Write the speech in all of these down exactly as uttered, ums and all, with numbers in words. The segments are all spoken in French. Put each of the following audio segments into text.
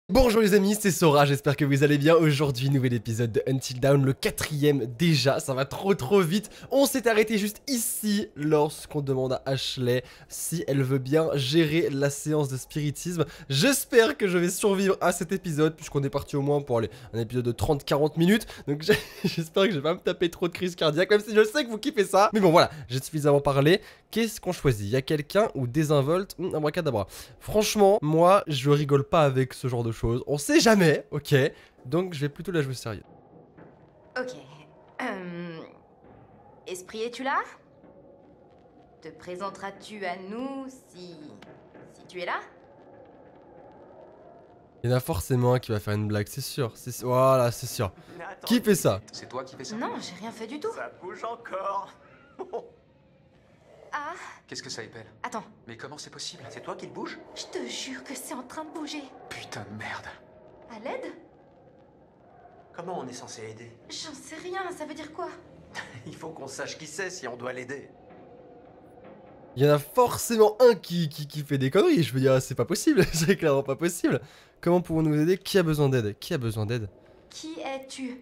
Bonjour les amis, c'est Sora, j'espère que vous allez bien. Aujourd'hui, nouvel épisode de Until Dawn, le quatrième déjà, ça va trop trop vite. On s'est arrêté juste ici lorsqu'on demande à Ashley si elle veut bien gérer la séance de spiritisme. J'espère que je vais survivre à cet épisode, puisqu'on est parti au moins pour aller un épisode de trente à quarante minutes. Donc j'espère que je vais pas me taper trop de crise cardiaque, même si je sais que vous kiffez ça. Mais bon voilà, j'ai suffisamment parlé. Qu'est-ce qu'on choisit? Il y a quelqu'un ou désinvolte? Hum, abracadabra. Franchement, moi, je rigole pas avec ce genre de choses. On sait jamais, ok? Donc, je vais plutôt la jouer sérieux. Ok. Euh... Esprit, es-tu là? Te présenteras-tu à nous si... si tu es là? Il y en a forcément un qui va faire une blague, c'est sûr. C'est... Voilà, c'est sûr. Attends, Qui fait ça? C'est toi qui fais ça? Non, j'ai rien fait du tout. Ça bouge encore. Ah, Qu'est-ce que ça épelle? attends. Mais comment c'est possible? C'est toi qui le bouge? Je te jure que c'est en train de bouger. Putain de merde. À l'aide? Comment on est censé aider? J'en sais rien, ça veut dire quoi? Il faut qu'on sache qui c'est si on doit l'aider. Il y en a forcément un qui, qui, qui fait des conneries. Je veux dire, c'est pas possible. C'est clairement pas possible. Comment pouvons-nous aider? Qui a besoin d'aide? Qui a besoin d'aide? Qui es-tu?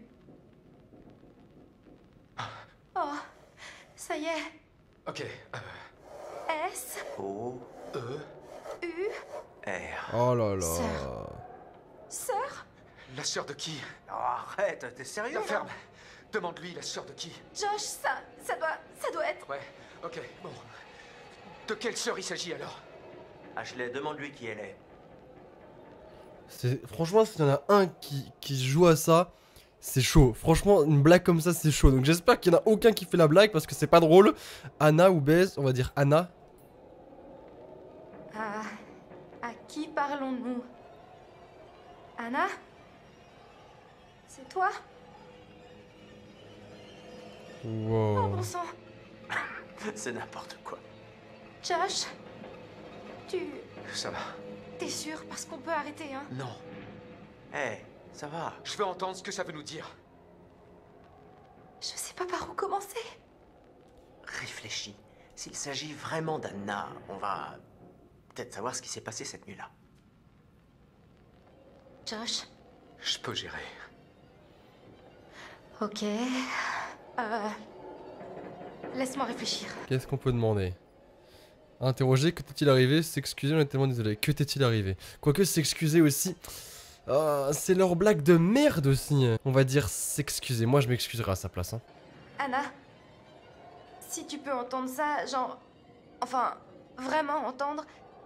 Oh, ça y est. Ok. Euh, S, O, E. U, R. Oh là là. Sœur. Sœur? La sœur de qui? Oh, arrête, t'es sérieux La là? ferme. Demande-lui la sœur de qui? Josh, ça, ça doit, ça doit être... Ouais. Ok. Bon. De quelle sœur il s'agit alors? Ashley, demande-lui qui elle est. C'est... Franchement, s'il y en a un qui, qui joue à ça, c'est chaud. Franchement, une blague comme ça, c'est chaud. Donc j'espère qu'il n'y en a aucun qui fait la blague parce que c'est pas drôle. Anna ou Bez, on va dire Anna. À... à qui parlons-nous? Anna? C'est toi? Oh Wow. bon sang. C'est n'importe quoi. Josh? Tu... Ça va. T'es sûr? Parce qu'on peut arrêter, hein? Non. Hé, ça va. Je veux entendre ce que ça veut nous dire. Je sais pas par où commencer. Réfléchis. S'il s'agit vraiment d'Anna, on va peut-être savoir ce qui s'est passé cette nuit-là. Josh? Je peux gérer. Ok... Euh... Laisse-moi réfléchir. Qu'est-ce qu'on peut demander? Interroger, que t'est-il arrivé? S'excuser, on est tellement désolé. Que t'est-il arrivé? Quoique s'excuser aussi... Ah, c'est leur blague de merde aussi. On va dire s'excuser. Moi, je m'excuserai à sa place. Hein. Anna? Si tu peux entendre ça, genre... Enfin, vraiment entendre...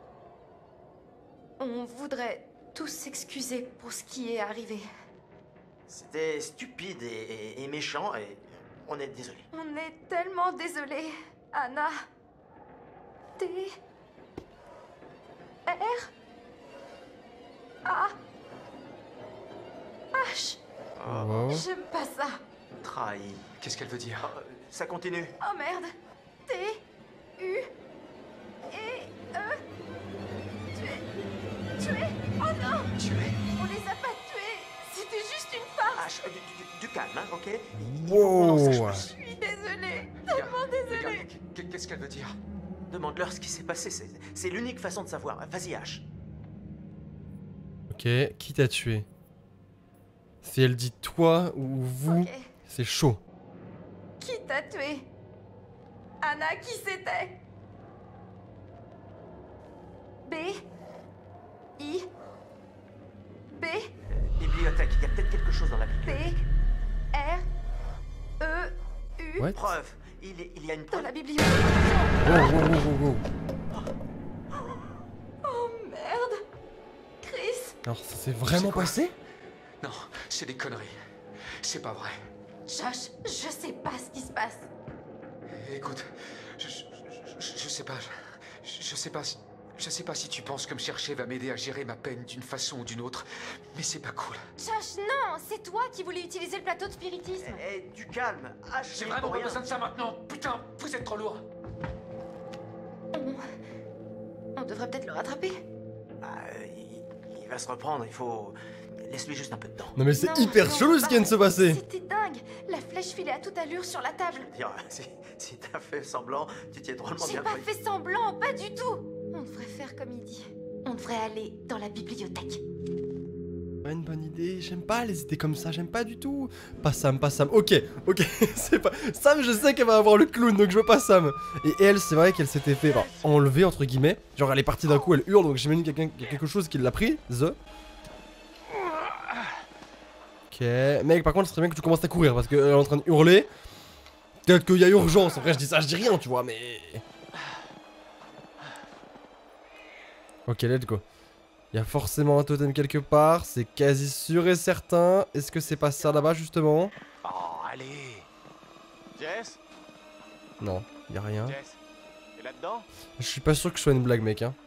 On voudrait tous s'excuser pour ce qui est arrivé. C'était stupide et, et- et méchant et on est désolé. On est tellement désolés, Anna. T... R... A... H... Oh. J'aime pas ça. Trahi. Qu'est-ce qu'elle veut dire? Oh, ça continue. Oh merde. T... U... Et... E... Tuer... Tuer... Oh non. Tu es... On les a pas tués. C'était juste une farce. H, du, du- du calme, hein, ok? Wow. sache Je plus. suis désolée. Les gars, Tellement les désolée. gars, qu- Qu'est-ce qu'elle veut dire? Demande-leur ce qui s'est passé, c'est c'est l'unique façon de savoir. Vas-y, H. Ok, qui t'a tué? Si elle dit toi ou vous, Ok. c'est chaud. Qui t'a tué? Anna, qui c'était? B... I... B... Bibliothèque, il y a peut-être quelque chose dans la B... bibliothèque. R... E... U... What? Preuve. Il, est- il y a une Dans preuve. la bibliothèque. Wow, wow, wow, wow, wow. Oh merde. Chris. Alors, ça s'est vraiment C'est quoi? passé? Non, c'est des conneries. C'est pas vrai. Josh, je sais pas ce qui se passe. Écoute, je, je, je, je sais pas, je, je sais pas, si- je sais pas si tu penses que me chercher va m'aider à gérer ma peine d'une façon ou d'une autre, mais c'est pas cool. Josh, non, c'est toi qui voulais utiliser le plateau de spiritisme. Eh, du calme. H, J'ai il vraiment faut pas rien. besoin de ça maintenant. Putain, vous êtes trop lourd. On, on devrait peut-être le rattraper. Ah, euh, il, il va se reprendre, il faut... Laisse-lui juste un peu de temps. Non mais c'est Non, hyper non, chelou ce qui vient de se passer. C'était dingue. La flèche filait à toute allure sur la table. Dire, si, si t'as fait semblant, tu t'y es drôlement J'ai bien pas pris. fait semblant, pas du tout. On devrait faire comme il dit. On devrait aller dans la bibliothèque. une bonne idée. J'aime pas les idées comme ça, j'aime pas du tout. Pas Sam, pas Sam. Ok, ok, c'est pas... Sam, je sais qu'elle va avoir le clown, donc je veux pas Sam. Et elle, c'est vrai qu'elle s'était fait bah, enlever, entre guillemets. Genre, elle est partie d'un coup, elle hurle, donc j'imagine qu'il y a quelqu'un- quelque chose qui l'a pris. The. Ok, mec, par contre, ce serait bien que tu commences à courir parce qu'elle est en train de hurler. Peut-être qu'il y a urgence. En vrai, je dis ça, je dis rien, tu vois, mais. Ok, let's go. Il y a forcément un totem quelque part, c'est quasi sûr et certain. Est-ce que c'est pas ça là-bas, justement? Oh, allez. Jess? Non, y a rien. Jess? T'es là-dedans? Je suis pas sûr que ce soit une blague, mec, hein.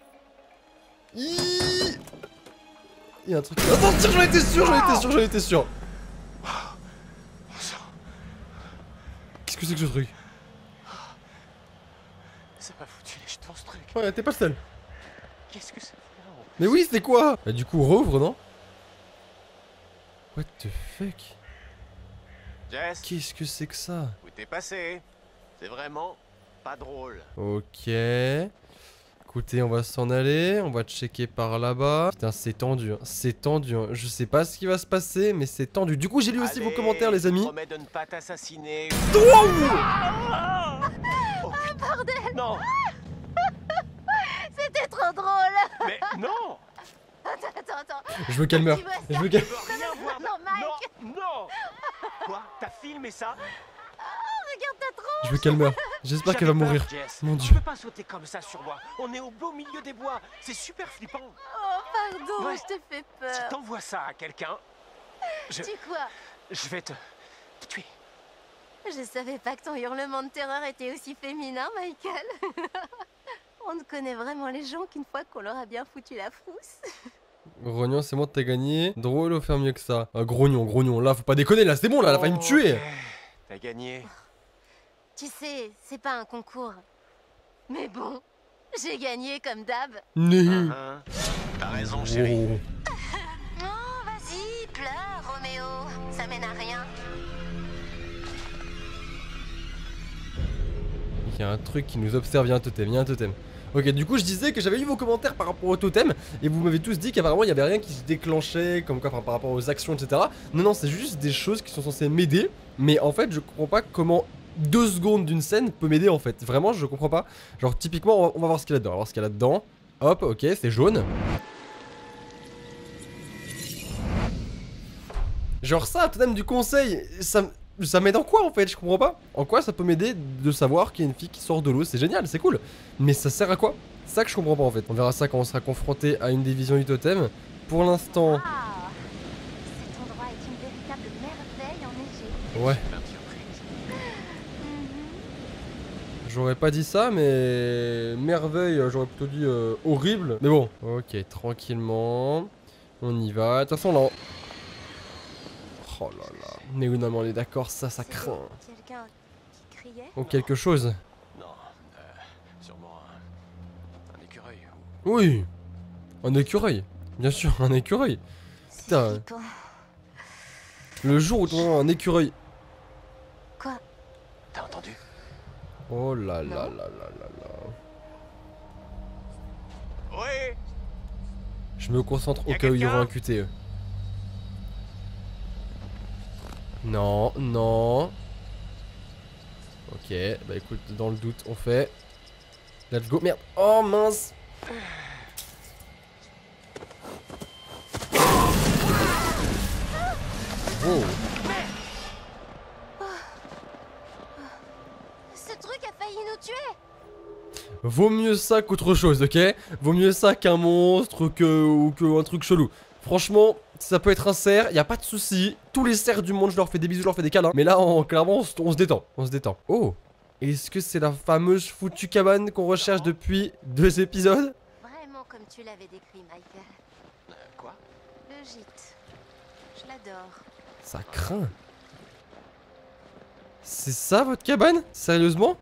Il y a un truc. Attends, tire, j'en étais sûr, j'en étais sûr, j'en étais sûr. Qu'est-ce que c'est que ce truc? C'est pas foutu les jetons ce truc. Ouais, t'es pas le seul. Qu'est-ce que c'est? Mais oui, c'est quoi? Bah, du coup, rouvre, non? What the fuck? Jess? Qu'est-ce que c'est que ça? Où t'es passé? C'est vraiment pas drôle. Ok. Écoutez, on va s'en aller, on va checker par là-bas. Putain, c'est tendu, hein. C'est tendu. Hein. Je sais pas ce qui va se passer, mais c'est tendu. Du coup, j'ai lu aussi Allez, vos commentaires, les amis. Je promets de ne pas t'assassiner. Oh Oh putain. Bordel! Non! C'était trop drôle. Mais non! Attends, attends, attends. Je veux qu'elle meure. Tu vois Je ça? veux qu'elle... Je veux rien voir. Non, Mike. Non! Non! Quoi? T'as filmé ça? Regarde ta tronche. Je veux qu'elle meure. J'espère qu'elle va J'avais mourir. peur, Jess. Mon Tu dieu. peux pas sauter comme ça sur moi. On est au beau milieu des bois. C'est super flippant. Oh, pardon, Ouais. je te fais Si peur. t'envoies ça à quelqu'un, je, Tu quoi? je vais te, te tuer. Je savais pas que ton hurlement de terreur était aussi féminin, Michael. On ne connaît vraiment les gens qu'une fois qu'on leur a bien foutu la frousse. Grognon, c'est bon, t'as gagné. Drôle, faire mieux que ça. Ah, grognon, grognon. Là, faut pas déconner, là, c'est bon, là, elle a failli me tuer. Ok. T'as gagné. Tu sais, c'est pas un concours. Mais bon, j'ai gagné comme d'hab. Né. Hein? T'as raison, chérie. Oh. Oh, vas-y, pleure, Roméo. Ça mène à rien. Il y a un truc qui nous observe, il y a un totem, il y a un totem. Ok, du coup je disais que j'avais lu vos commentaires par rapport au totem et vous m'avez tous dit qu'apparemment il y avait rien qui se déclenchait, comme quoi enfin, par rapport aux actions, et cetera. Non, non, c'est juste des choses qui sont censées m'aider, mais en fait je comprends pas comment deux secondes d'une scène peut m'aider en fait. Vraiment, je comprends pas. Genre typiquement, on va, on va voir ce qu'il y a là-dedans. On va voir ce qu'il y a là-dedans. Hop, ok, c'est jaune. Genre ça, totem du conseil, ça me... Ça m'aide en quoi en fait? Je comprends pas. En quoi ça peut m'aider de savoir qu'il y a une fille qui sort de l'eau? C'est génial, c'est cool. Mais ça sert à quoi? C'est ça que je comprends pas en fait. On verra ça quand on sera confronté à une des visions du totem. Pour l'instant... Ah, cet endroit est une véritable merveille enneigée. Ouais, Plein de surprises. Mhm. j'aurais pas dit ça, mais... Merveille, j'aurais plutôt dit euh, horrible. Mais bon, ok, tranquillement. On y va. De toute façon là... on- Oh là là. Mais oui, non, mais on est d'accord, ça, ça C'est craint. quelqu'un qui criait. Ou quelque chose. Non, euh, sûrement un, un écureuil. Oui. Un écureuil. Bien sûr, un écureuil. C'est Putain. flippant. Le jour où tu auras un écureuil. Quoi? T'as entendu? Oh là là Non. là là là là. Oui! Je me concentre au Y'a cas où il y aura quelqu'un un Q T E. Non, non. Ok, bah écoute, dans le doute, on fait. Let's go. Merde. Oh mince. Oh. Ce truc a failli nous tuer. Vaut mieux ça qu'autre chose, ok? Vaut mieux ça qu'un monstre que ou qu'un truc chelou. Franchement, ça peut être un cerf, y a pas de souci. Tous les cerfs du monde, je leur fais des bisous, je leur fais des câlins. Mais là, on, clairement, on, se- on se détend, on se détend. Oh, est-ce que c'est la fameuse foutue cabane qu'on recherche depuis deux épisodes? Vraiment comme tu l'avais décrit, Michael. Euh, quoi? Le gîte. Je l'adore. Ça craint. C'est ça votre cabane? Sérieusement?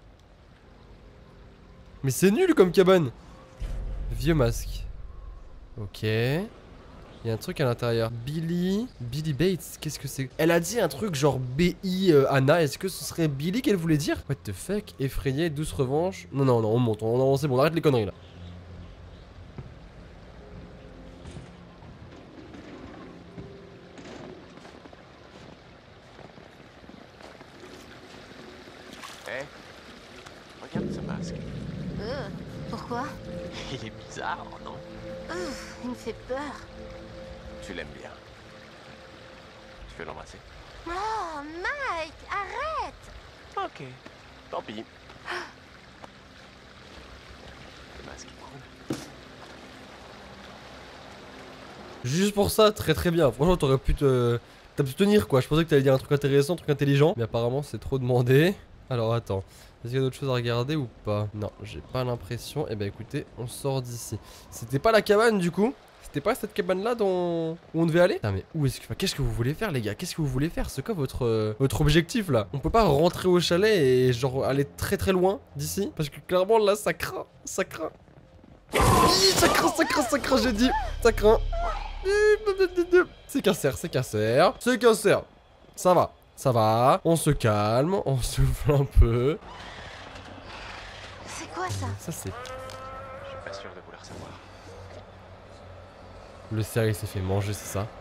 Mais c'est nul comme cabane. Vieux masque. Ok. Il y a un truc à l'intérieur. Billy. Billy Bates, qu'est-ce que c'est? Elle a dit un truc genre B I euh, Anna. Est-ce que ce serait Billy qu'elle voulait dire? What the fuck? Effrayé, douce revanche. Non, non, non, on monte. On, on- c'est bon, on arrête les conneries là. Hé, regarde ce masque. Euh, pourquoi? Il est bizarre, non? Ouf, il me fait peur. Tu l'aimes bien. Tu veux l'embrasser? Oh, Mike, arrête! Ok, tant pis. Le masque est cool. Juste pour ça, très très bien. Franchement, t'aurais pu te... T'as pu tenir quoi. Je pensais que t'allais dire un truc intéressant, un truc intelligent. Mais apparemment, c'est trop demandé. Alors attends. Est-ce qu'il y a d'autres choses à regarder ou pas? Non, j'ai pas l'impression. Eh ben écoutez, on sort d'ici. C'était pas la cabane du coup? C'était pas cette cabane là dont... où on devait aller? Putain mais où est-ce que... Enfin, qu'est-ce que vous voulez faire les gars? Qu'est-ce que vous voulez faire? C'est quoi votre, euh, votre objectif là? On peut pas rentrer au chalet et genre aller très très loin d'ici? Parce que clairement là ça craint. Ça craint. Hi, ça craint, ça craint, ça craint, j'ai dit. Ça craint. C'est qu'un cerf, c'est qu'un cerf. C'est qu'un cerf. Ça va, ça va. On se calme, on souffle un peu. C'est quoi ça? Ça c'est... Je suis pas sûr de vouloir savoir. Le cerf il s'est fait manger, c'est ça?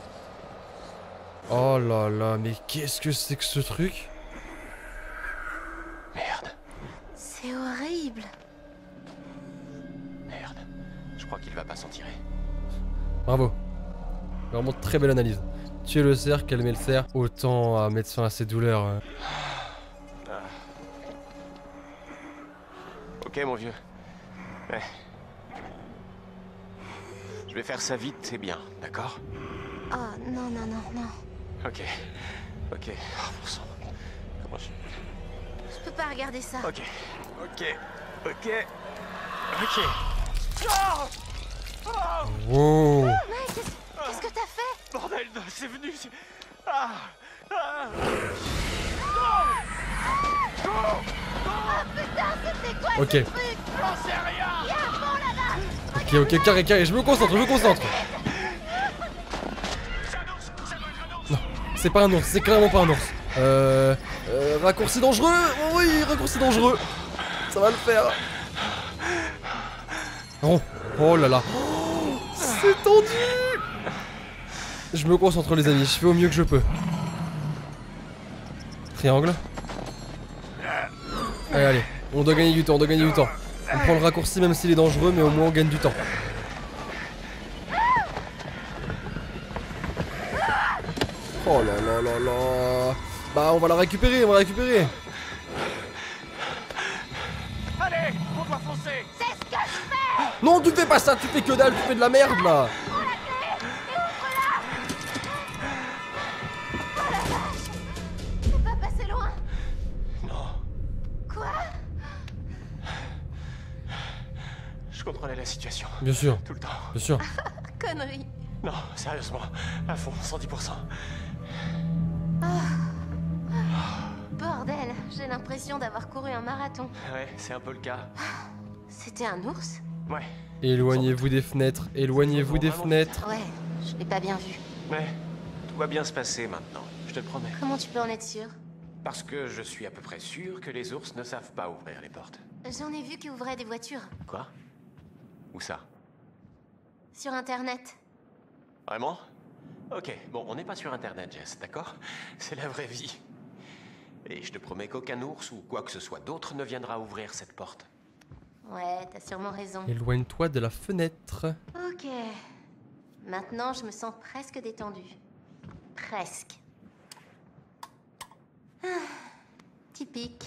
Oh là là, mais qu'est-ce que c'est que ce truc? Merde, C'est horrible. merde. Je crois qu'il va pas s'en tirer. Bravo. Vraiment très belle analyse. Tuer le cerf, calmer le cerf. Autant à mettre fin à ses douleurs. euh. Ah. Ok, mon vieux. Ouais. Je vais faire ça vite et bien, d'accord? Oh, non, non, non, non. Ok. Ok. Oh, bon sang. Comment je... Je peux pas regarder ça. Ok. Ok. Ok. Ok. Oh oh Wow. Mike, qu'est-ce qu'est-ce que t'as fait? Bordel, c'est venu. c'est- Ah ah Putain, c'était quoi Ok. ce truc? J'en sais rien. Il y a un pont là-bas! Ok, ok, carré, carré. Je me concentre, je me concentre. Non, c'est pas un ours, c'est clairement pas un ours. Euh, euh... Raccourci dangereux. Oh oui, raccourci dangereux. Ça va le faire. Oh, oh là là. Oh, c'est tendu. Je me concentre les amis, je fais au mieux que je peux. Triangle. Allez, allez, on doit gagner du temps, on doit gagner du temps. On prend le raccourci même s'il est dangereux, mais au moins on gagne du temps. Oh là là là là. Bah on va la récupérer, on va la récupérer. Allez, on doit foncer. C'est ce que je fais! Non, tu fais pas ça, tu fais que dalle, tu fais de la merde là. Je peux pas passer loin! Non, Quoi? je contrôlais la situation. Bien sûr, Tout le temps. bien sûr. Connerie. Non, sérieusement. À fond, cent dix pour cent. Bordel, j'ai l'impression d'avoir couru un marathon. Ouais, c'est un peu le cas. C'était un ours? Ouais. Éloignez-vous des fenêtres, éloignez-vous des fenêtres. Ouais, je l'ai pas bien vu. Mais tout va bien se passer maintenant, je te le promets. Comment tu peux en être sûr? Parce que je suis à peu près sûr que les ours ne savent pas ouvrir les portes. J'en ai vu qui ouvraient des voitures. Quoi? Où ça? Sur internet. Vraiment? Ok, bon, on n'est pas sur internet, Jess, d'accord? C'est la vraie vie. Et je te promets qu'aucun ours ou quoi que ce soit d'autre ne viendra ouvrir cette porte. Ouais, t'as sûrement raison. Éloigne-toi de la fenêtre. Ok. Maintenant, je me sens presque détendue. Presque. Ah, typique.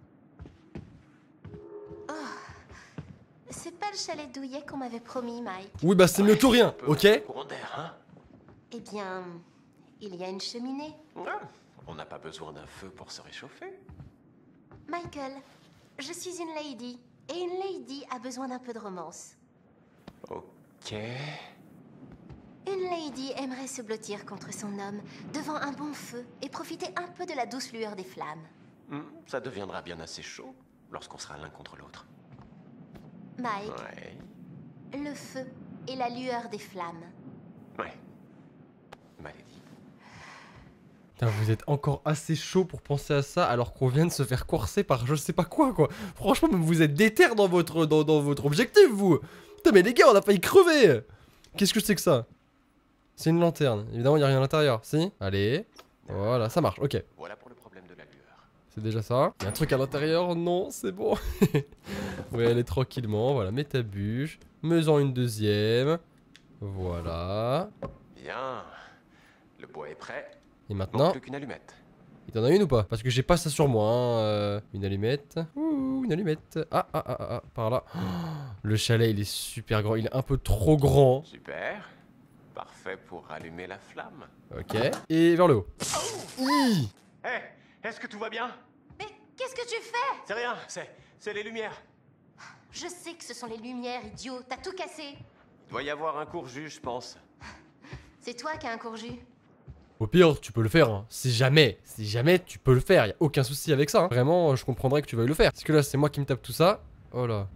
Oh. C'est pas le chalet douillet qu'on m'avait promis, Mike. Oui, bah c'est mieux que rien, Un peu ok? de courant d'air, hein? Eh bien, il y a une cheminée. Ah, on n'a pas besoin d'un feu pour se réchauffer. Michael, je suis une lady. Et une lady a besoin d'un peu de romance. Ok. Une lady aimerait se blottir contre son homme devant un bon feu et profiter un peu de la douce lueur des flammes. Hmm, ça deviendra bien assez chaud lorsqu'on sera l'un contre l'autre. Mike, Ouais. le feu et la lueur des flammes. Ouais. Maladie. Putain, vous êtes encore assez chaud pour penser à ça alors qu'on vient de se faire courser par je sais pas quoi quoi. Franchement, même vous êtes déter dans votre, dans, dans votre objectif vous. Putain mais les gars, on a failli crever. Qu'est-ce que c'est que ça? C'est une lanterne. Évidemment, il n'y a rien à l'intérieur. Si? Allez. Voilà, ça marche, ok. Voilà pour le problème de la lueur. C'est déjà ça. Il y a un truc à l'intérieur? Non, c'est bon. On va aller tranquillement. Voilà, mets ta bûche. Mets-en une deuxième. Voilà. Bien. Le bois est prêt. Et Manque maintenant, plus qu'une allumette. il t'en a une ou pas? Parce que j'ai pas ça sur moi. Hein. euh, Une allumette. Ouh, une allumette. Ah, ah, ah, ah, ah, par là. Oh, le chalet, il est super grand. Il est un peu trop grand. Super. Parfait pour allumer la flamme. Ok. Et vers le haut. Hi. Hé, est-ce que tout va bien? Mais qu'est-ce que tu fais? C'est rien, c'est c'est les lumières. Je sais que ce sont les lumières, idiot. T'as tout cassé. Il doit y avoir un court-jus, je pense. C'est toi qui as un courju. Au pire, tu peux le faire. Hein. Si jamais, si jamais, tu peux le faire. Y a aucun souci avec ça. Hein. Vraiment, je comprendrais que tu veuilles le faire. Parce que là, c'est moi qui me tape tout ça. Oh là.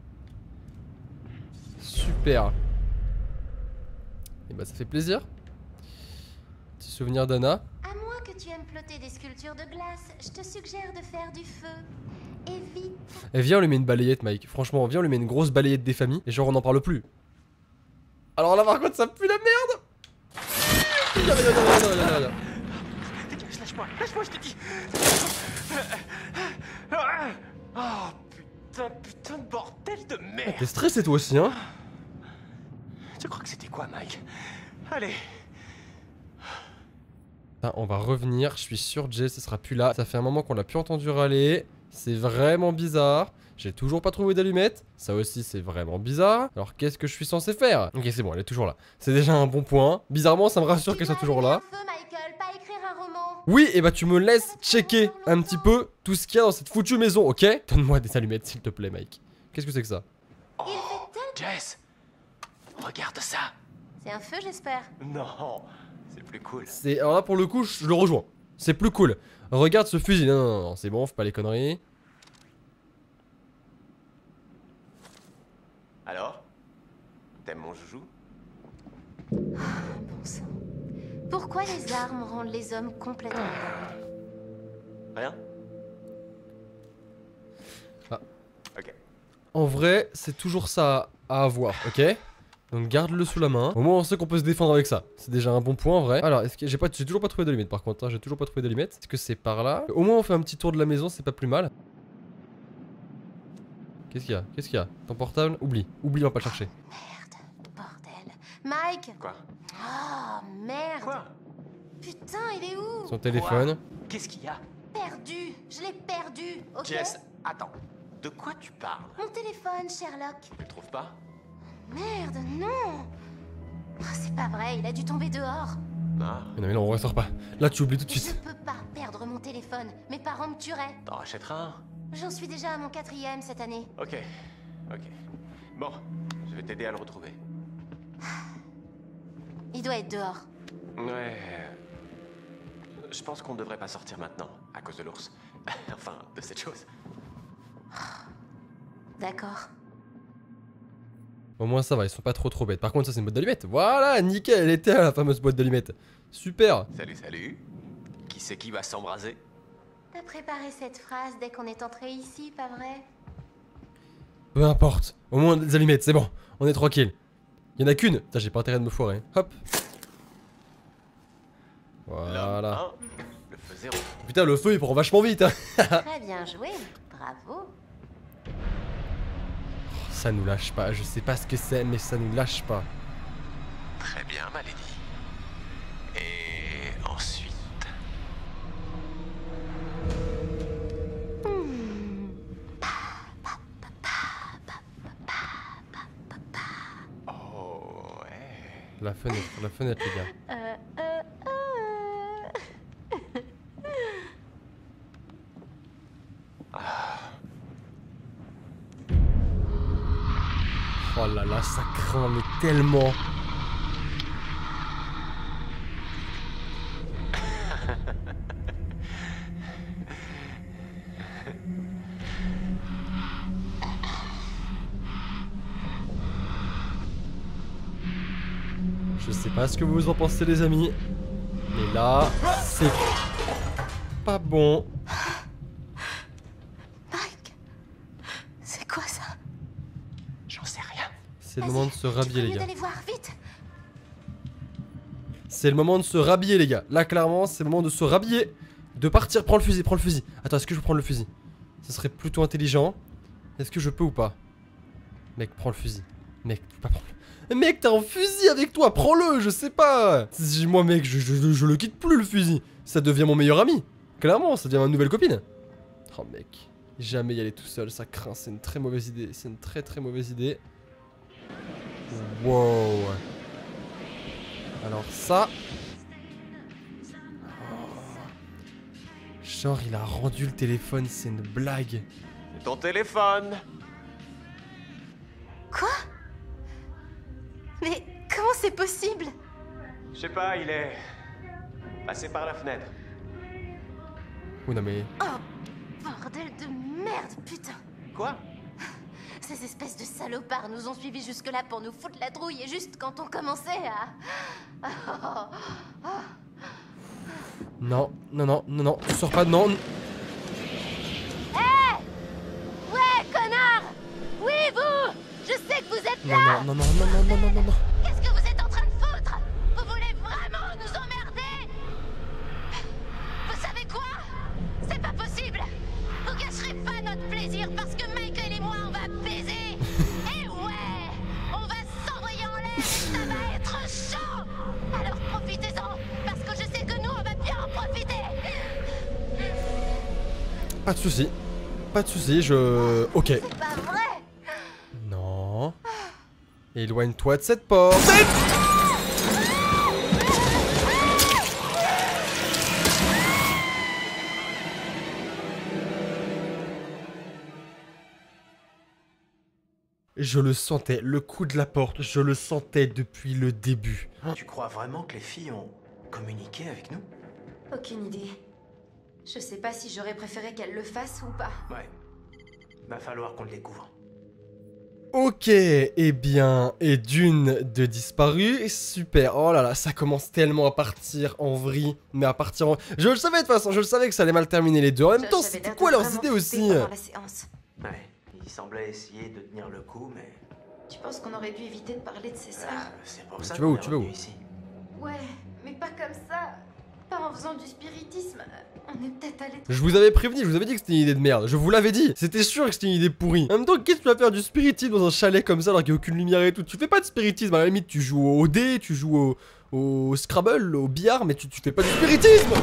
Super. Et bah, ça fait plaisir. Petit souvenir d'Anna. À moins que tu aimes plotter des sculptures de glace, je te suggère de faire du feu. Et vite. Et viens, on lui met une balayette, Mike. Franchement, viens, on lui met une grosse balayette des familles. Et genre, on n'en parle plus. Alors là, par contre, ça pue la merde. Viens, viens, viens, viens, viens, viens, viens. Dégage, lâche-moi, lâche-moi, je te dis. Oh putain, putain de bordel de merde. T'es stressé toi aussi, hein? Tu crois que c'était quoi, Mike? Allez. Ah, on va revenir, je suis sûr, Jay, ce sera plus là. Ça fait un moment qu'on l'a plus entendu râler. C'est vraiment bizarre. J'ai toujours pas trouvé d'allumette. Ça aussi, c'est vraiment bizarre. Alors, qu'est-ce que je suis censé faire? Ok, c'est bon, elle est toujours là. C'est déjà un bon point. Bizarrement, ça me rassure qu'elle soit toujours là. Tu dois allumer un feu, Michael, pas écrire un roman. Oui, et bah tu me laisses checker un petit peu tout ce qu'il y a dans cette foutue maison, ok? Donne-moi des allumettes, s'il te plaît, Mike. Qu'est-ce que c'est que ça? Oh, Jess, regarde ça. C'est un feu, j'espère. Non, c'est plus cool. C'est... Alors là, pour le coup, je le rejoins. C'est plus cool. Regarde ce fusil. Non, non, non, c'est bon, fais pas les conneries. Alors, t'aimes mon joujou? Bon sang. Pourquoi les armes rendent les hommes complètement dingues? Rien? Ah. Ok. En vrai, c'est toujours ça à avoir, ok? Donc garde-le sous la main. Au moins on sait qu'on peut se défendre avec ça. C'est déjà un bon point en vrai. Alors, est-ce que j'ai pas, j'ai toujours pas trouvé d'allumette par contre. Hein. J'ai toujours pas trouvé d'allumette. Est-ce que c'est par là? Au moins on fait un petit tour de la maison, c'est pas plus mal. Qu'est-ce qu'il y a? Qu'est-ce qu'il y a? Ton portable? Oublie. Oublie, on va pas le chercher. Merde, bordel. Mike! Quoi? Oh, merde! Quoi? Putain, il est où? Son téléphone. Qu'est-ce qu'il y a? Perdu! Je l'ai perdu, ok? Jess, attends. De quoi tu parles? Mon téléphone, Sherlock. Tu le trouves pas? Merde, non! Oh, c'est pas vrai, il a dû tomber dehors. Ah, Non mais non, on ressort pas. Là tu oublies tout de Je suite. peux pas perdre mon téléphone. Mes parents me tueraient. t'en rachèteras un? J'en suis déjà à mon quatrième cette année. Ok, ok. Bon, je vais t'aider à le retrouver. Il doit être dehors. Ouais. Je pense qu'on devrait pas sortir maintenant, à cause de l'ours. Enfin, de cette chose. D'accord. Au moins ça va, ils sont pas trop trop bêtes. Par contre ça c'est une boîte d'allumettes. Voilà, nickel, elle était à la fameuse boîte d'allumettes. Super. Salut, salut. Qui c'est qui va s'embraser? T'as préparé cette phrase dès qu'on est entré ici, pas vrai? Peu importe. Au moins des allumettes, c'est bon. On est tranquille. Il y en a qu'une. Putain, j'ai pas intérêt de me foirer. Hop. Voilà. L'homme un, le feu zéro. Putain, le feu il prend vachement vite. Hein. Très bien joué. Bravo. Ça nous lâche pas. Je sais pas ce que c'est, mais ça nous lâche pas. Très bien, ma lady. Et ensuite... Oh, ouais. La fenêtre, la fenêtre, les gars. Euh, euh, euh. Oh là là, ça craint, mais tellement. Je sais pas ce que vous en pensez, les amis, mais là, c'est pas bon. Mike, c'est quoi ça? J'en sais rien. C'est le moment de se rhabiller, les gars. D'aller voir vite. C'est le moment de se rhabiller, les gars. Là, clairement, c'est le moment de se rhabiller. De partir, prends le fusil, prends le fusil. Attends, est-ce que je peux prendre le fusil? Ce serait plutôt intelligent. Est-ce que je peux ou pas? Mec, prends le fusil. Mec, tu peux pas prendre le... Mec, t'as un fusil avec toi, prends-le, je sais pas. Moi, mec, je, je, je le quitte plus le fusil. Ça devient mon meilleur ami. Clairement, ça devient ma nouvelle copine. Oh mec, jamais y aller tout seul, ça craint, c'est une très mauvaise idée. C'est une très très mauvaise idée. Wow. Alors ça... Genre, il a rendu le téléphone, c'est une blague. C'est ton téléphone. Quoi? Mais comment c'est possible? Je sais pas, il est passé par la fenêtre. Oh non mais... Oh, bordel de merde, putain! Quoi? Ces espèces de salopards nous ont suivis jusque-là pour nous foutre la trouille et juste quand on commençait à... Oh, oh. Non, non, non, non, non, tu sors pas de non. Hé! Hey, ouais, connard! Oui, vous! Je sais que vous êtes là! Non, non, non, non, non, non, non, non, non. Qu'est-ce que vous êtes en train de foutre? Vous voulez vraiment nous emmerder? Vous savez quoi? C'est pas possible! Vous gâcherez pas notre plaisir parce que Michael et moi on va baiser! Et ouais! On va s'envoyer en l'air et ça va être chaud! Alors profitez-en! Parce que je sais que nous on va bien en profiter! Pas de soucis. Pas de soucis, je... Ok. C'est pas vrai! Non. Éloigne-toi de cette porte. Je le sentais, le coup de la porte, je le sentais depuis le début. Tu crois vraiment que les filles ont communiqué avec nous? Aucune idée. Je sais pas si j'aurais préféré qu'elle le fasse ou pas. Ouais. Va falloir qu'on le découvre. Ok, eh bien, et d'une de disparu, super, oh là là, ça commence tellement à partir en vrille, mais à partir en... Je le savais de toute façon, je le savais que ça allait mal terminer les deux, en même Josh temps, avait c'était l'air quoi de leurs vraiment idées flipper aussi? pendant la séance. Ouais. Il semblait essayer de tenir le coup, mais... Tu penses qu'on aurait dû éviter de parler de ses sœurs? Ah, c'est pour ça Tu vas où, qu'on est tu vas où? revenu ici. Ouais, mais pas comme ça. Pas en faisant du spiritisme. On est peut-être allé... Je vous avais prévenu, je vous avais dit que c'était une idée de merde, je vous l'avais dit, c'était sûr que c'était une idée pourrie. En même temps, qu'est-ce que tu vas faire du spiritisme dans un chalet comme ça alors qu'il n'y a aucune lumière et tout? Tu fais pas de spiritisme, à la limite tu joues au dé, tu joues au, au Scrabble, au billard, mais tu, tu fais pas du spiritisme.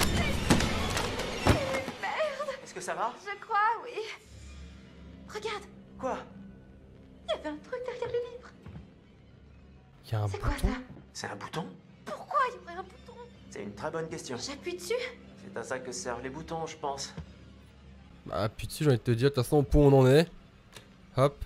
Est-ce que ça va? Je crois, oui. Regarde, Quoi? il y avait un truc derrière le livre. Il y a un C'est quoi bouton. ça? C'est un bouton? Pourquoi il y aurait un bouton? C'est une très bonne question. J'appuie dessus? C'est à ça que servent les boutons, je pense. Bah puis dessus j'ai envie de te dire, de toute façon au point où on en est. Hop.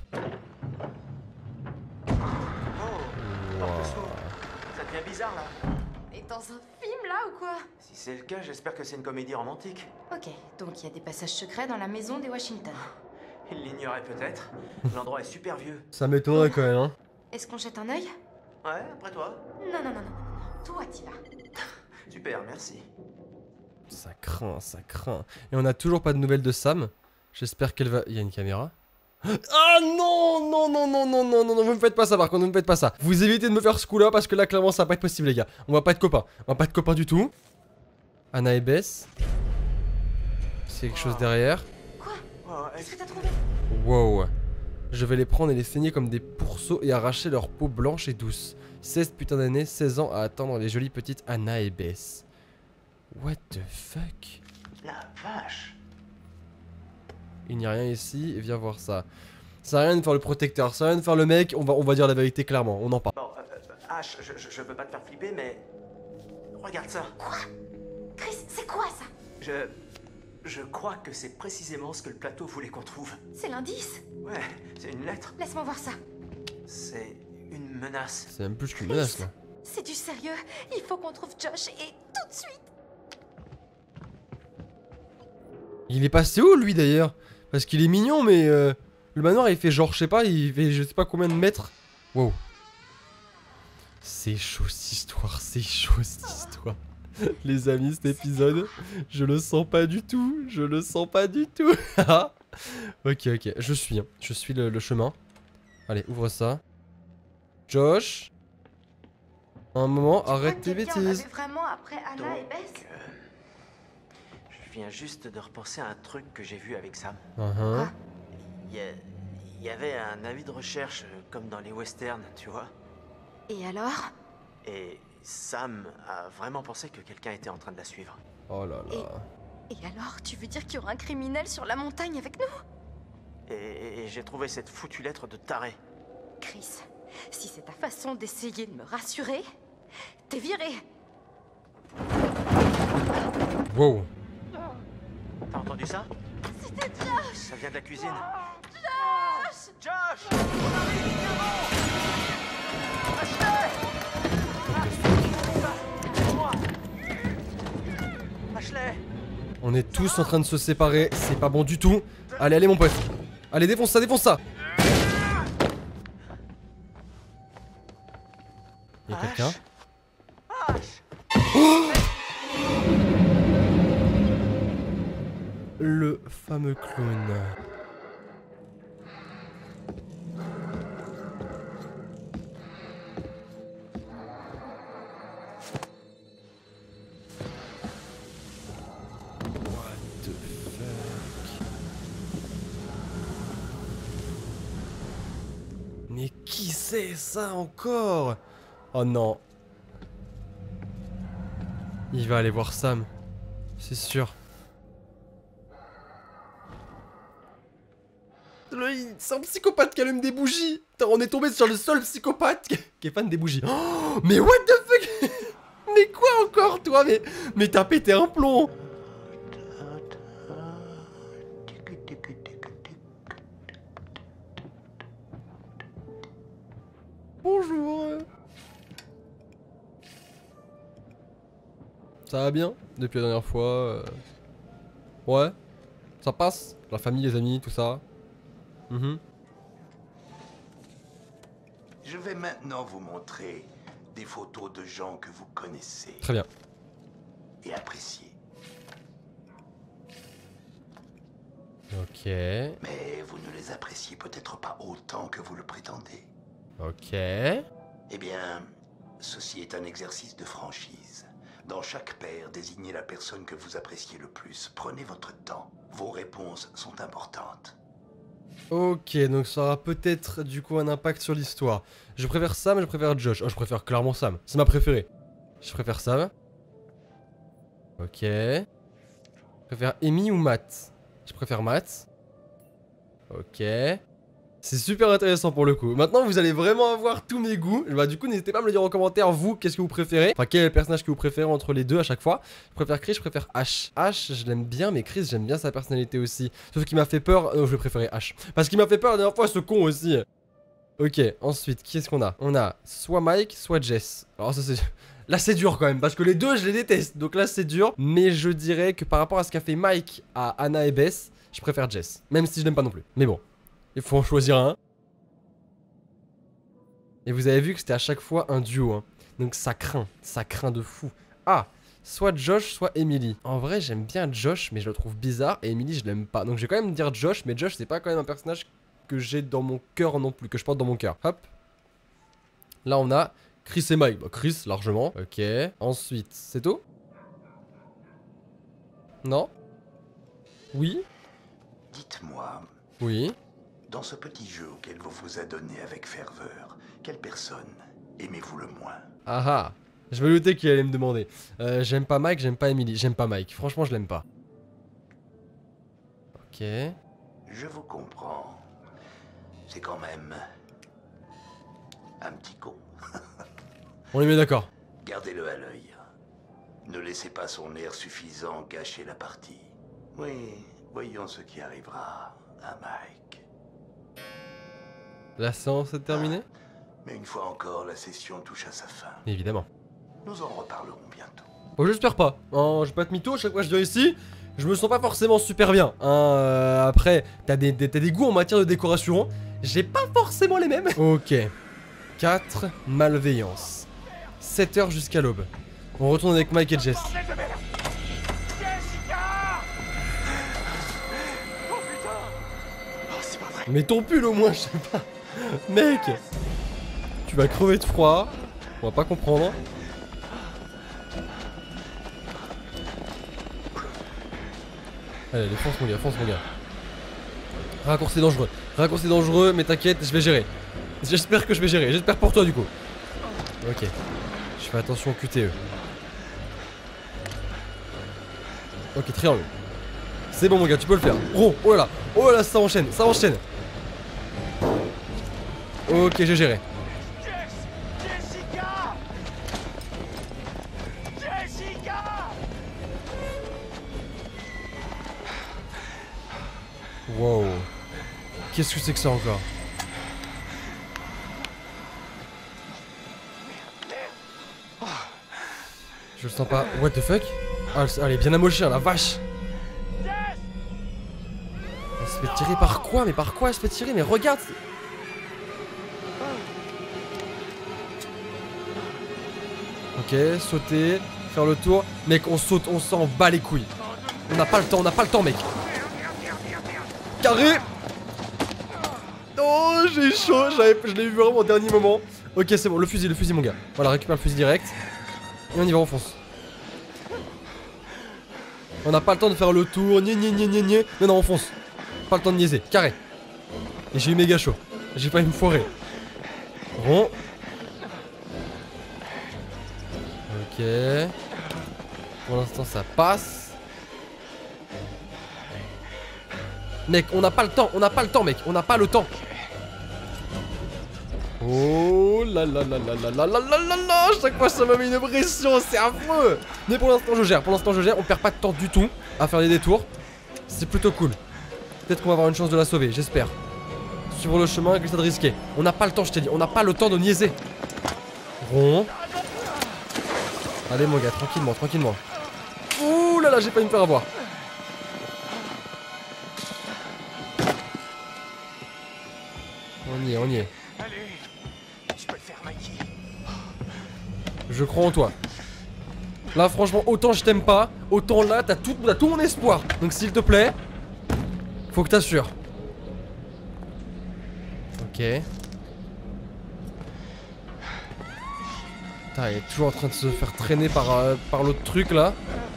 Oh, porte s'ouvre. Ça devient bizarre là. Et dans un film là ou quoi? Si c'est le cas, j'espère que c'est une comédie romantique. Ok, donc il y a des passages secrets dans la maison des Washington. Il l'ignorait peut-être. L'endroit est super vieux. Ça m'étonnerait quand même, hein. Est-ce qu'on jette un œil? Ouais, après toi. Non, non, non, non, non, non. Toi, t'y vas. Super, merci. Ça craint, ça craint. Et on a toujours pas de nouvelles de Sam. J'espère qu'elle va... Il y a une caméra. Ah non, non, non, non, non, non, non, non, vous me faites pas ça par contre, vous me faites pas ça. Vous évitez de me faire ce coup là parce que là clairement ça va pas être possible les gars. On va pas être copains, on va pas être copains du tout. Anna et Bess. C'est quelque chose derrière. Quoi? Oh, Qu'est-ce que t'as trouvé? Wow. Je vais les prendre et les saigner comme des pourceaux et arracher leur peau blanche et douce. seize putains d'années, seize ans à attendre les jolies petites Anna et Bess. What the fuck? la vache. Il n'y a rien ici, viens voir ça. Ça sert à rien de faire le protecteur, ça sert à rien de faire le mec, on va, on va dire la vérité clairement, on en parle. Bon, euh, euh, Ash, je, je, je veux pas te faire flipper, mais... Regarde ça. Quoi? Chris, c'est quoi ça? Je... Je crois que c'est précisément ce que le plateau voulait qu'on trouve. C'est l'indice? Ouais, c'est une lettre. Laisse-moi voir ça. C'est une menace. C'est même plus qu'une menace là. C'est du sérieux. Il faut qu'on trouve Josh et tout de suite. Il est passé où lui d'ailleurs? Parce qu'il est mignon mais euh, le manoir il fait genre je sais pas, il fait je sais pas combien de mètres. Wow. C'est chaud cette histoire, c'est chaud cette histoire. Les amis, cet épisode, je le sens pas du tout, je le sens pas du tout. Ok, ok, je suis, hein. Je suis le, le chemin. Allez, ouvre ça. Josh. Un moment, arrête tes quelqu'un en bêtises. avait vraiment après Anna et Bess? Euh, Je viens juste de repenser à un truc que j'ai vu avec Sam. Uh-huh. Il y, a- il y avait un avis de recherche euh, comme dans les westerns, tu vois. Et alors? Et Sam a vraiment pensé que quelqu'un était en train de la suivre. Oh là là. Et alors, tu veux dire qu'il y aura un criminel sur la montagne avec nous? Et, et- et j'ai trouvé cette foutue lettre de taré. Chris, si c'est ta façon d'essayer de me rassurer, t'es viré. Wow. T'as entendu ça? C'était Josh! Ça vient de la cuisine. Josh! Josh! On arrive, vivement! Ashley! Moi! Ashley! On est tous en train de se séparer, c'est pas bon du tout. Allez, allez mon pote. Allez, défonce ça, défonce ça. Y'a quelqu'un? Le fameux clown. What the fuck? Mais qui c'est ça encore? Oh non. Il va aller voir Sam. C'est sûr. C'est un psychopathe qui allume des bougies. Putain, on est tombé sur le seul psychopathe qui- qui est fan des bougies. Oh, mais what the fuck? Mais quoi encore toi? Mais, mais t'as pété un plomb. Bonjour. Ça va bien depuis la dernière fois euh... Ouais. Ça passe? La famille, les amis, tout ça. Mhm. Je vais maintenant vous montrer des photos de gens que vous connaissez Très bien. et appréciez. Ok. Mais vous ne les appréciez peut-être pas autant que vous le prétendez. Ok. Eh bien, ceci est un exercice de franchise. Dans chaque paire, désignez la personne que vous appréciez le plus. Prenez votre temps. Vos réponses sont importantes. Ok, donc ça aura peut-être du coup un impact sur l'histoire. Je préfère Sam, je préfère Josh. Oh, je préfère clairement Sam. C'est ma préférée. Je préfère Sam. Ok. Je préfère Amy ou Matt? Je préfère Matt. Ok. C'est super intéressant pour le coup. Maintenant, vous allez vraiment avoir tous mes goûts. Bah, du coup, n'hésitez pas à me le dire en commentaire, vous, qu'est-ce que vous préférez. Enfin, quel est le personnage que vous préférez entre les deux à chaque fois. Je préfère Chris, je préfère Ash. Ash, je l'aime bien, mais Chris, j'aime bien sa personnalité aussi. Sauf qu'il m'a fait peur. Non, je vais préférer Ash. Parce qu'il m'a fait peur la dernière fois, ce con aussi. Ok, ensuite, qui est-ce qu'on a? On a soit Mike, soit Jess. Alors, ça, c'est. Là, c'est dur quand même, parce que les deux, je les déteste. Donc là, c'est dur. Mais je dirais que par rapport à ce qu'a fait Mike à Anna et Bess, je préfère Jess. Même si je l'aime pas non plus. Mais bon, il faut en choisir un. Et vous avez vu que c'était à chaque fois un duo, hein. Donc ça craint, ça craint de fou. Ah, soit Josh, soit Emily. En vrai, j'aime bien Josh, mais je le trouve bizarre. Et Emily, je l'aime pas. Donc je vais quand même dire Josh, mais Josh, c'est pas quand même un personnage que j'ai dans mon cœur non plus, que je porte dans mon cœur. Hop. Là, on a Chris et Mike. Bah, Chris, largement. Ok. Ensuite, c'est tout? Non? Oui? Dites-moi, Oui. dans ce petit jeu auquel vous vous adonnez avec ferveur, quelle personne aimez-vous le moins? Ah ah. Je me doutais qu'il allait me demander. Euh, j'aime pas Mike, j'aime pas Emily. J'aime pas Mike. Franchement, je l'aime pas. Ok. Je vous comprends. C'est quand même un petit con. On est bien d'accord. Gardez-le à l'œil. Ne laissez pas son air suffisant gâcher la partie. Oui, voyons ce qui arrivera à Mike. La séance est terminée? Mais une fois encore, la session touche à sa fin. Évidemment. Nous en reparlerons bientôt. Bon, j'espère pas. Hein, je vais pas te mytho, chaque fois que je viens ici, je me sens pas forcément super bien. Hein, euh, après, t'as des, des, t'as des goûts en matière de décoration. J'ai pas forcément les mêmes. Ok. quatre. Malveillance. sept heures jusqu'à l'aube. On retourne avec Mike et Jess. Mais ton pull au moins, je sais pas. Mec, tu vas crever de froid. On va pas comprendre. Allez, allez, fonce mon gars, fonce mon gars. Raccourci dangereux. Raccourci dangereux, mais t'inquiète, je vais gérer. J'espère que je vais gérer. J'espère pour toi du coup. Ok. Je fais attention au Q T E. Ok, triangle. C'est bon mon gars, tu peux le faire. Rond, oh là là. Oh là là, ça enchaîne, ça enchaîne. Ok, j'ai géré. Jessica! Jessica! Wow. Qu'est-ce que c'est que ça encore? Je le sens pas. What the fuck? Ah, elle est bien amochée, hein, la vache. Elle se fait tirer par quoi? Mais par quoi elle se fait tirer? Mais regarde. Ok, sauter, faire le tour. Mec, on saute, on s'en bat les couilles. On n'a pas le temps, on n'a pas le temps, mec. Carré. Oh, j'ai chaud, je l'ai vu vraiment au dernier moment. Ok, c'est bon, le fusil, le fusil, mon gars. Voilà, récupère le fusil direct. Et on y va, on fonce. On n'a pas le temps de faire le tour, ni ni ni ni ni. Non, non, on fonce. Pas le temps de niaiser, carré. Et j'ai eu méga chaud. J'ai failli me foirer. Rond. Ok. Pour l'instant, ça passe. Mec, on n'a pas le temps, on n'a pas le temps, mec. On n'a pas le temps. Oh là là là là là là là là là là. Chaque fois ça m'a mis une pression, c'est affreux. Mais pour l'instant je gère, pour l'instant je gère. On perd pas de temps du tout à faire des détours. C'est plutôt cool. Peut-être qu'on va avoir une chance de la sauver, j'espère. Suivre le chemin, glissade risquée. On n'a pas le temps, je t'ai dit, on n'a pas le temps de niaiser. Rond. Allez mon gars, tranquillement, tranquillement. Ouh là là, j'ai pas me faire avoir. On y est, on y est. Je crois en toi. Là franchement, autant je t'aime pas, autant là t'as tout, t'as tout mon espoir. Donc s'il te plaît, faut que t'assures. Ok. Putain, il est toujours en train de se faire traîner par, euh, par l'autre truc là.